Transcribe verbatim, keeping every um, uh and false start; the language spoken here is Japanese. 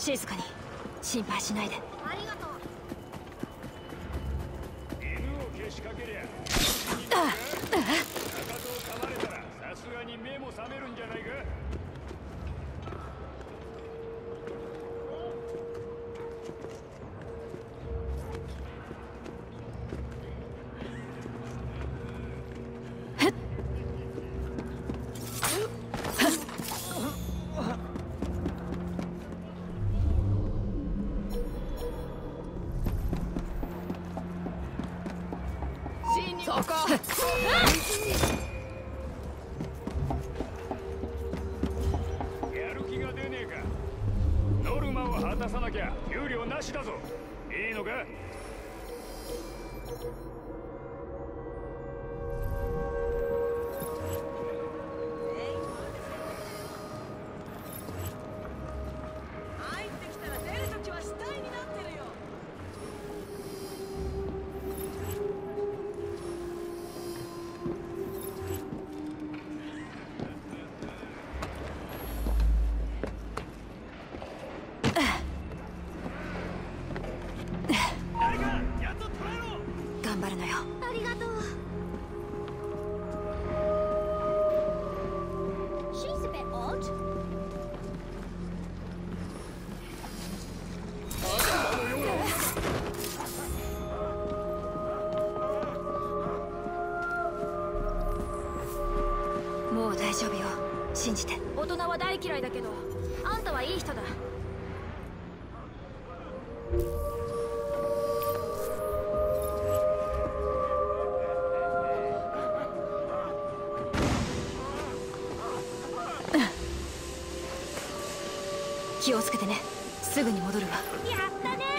静かに。心配しないで。 ありがとう。 犬をけしかけりゃああかかとを噛まれたらさすがに目も覚めるんじゃないか。 そこ。 やる気が出ねえか。ノルマを果たさなきゃ給料なしだぞ。いいのか。 入ってきたら出るときは死体になってるよ。 誰かやっと捕らえろ。 頑張るのよ。 ありがとう。She's a bit odd. もう大丈夫よ。信じて。 大人は大嫌いだけど、あんたはいい人だ。 気をつけてね。すぐに戻るわ。 やったね。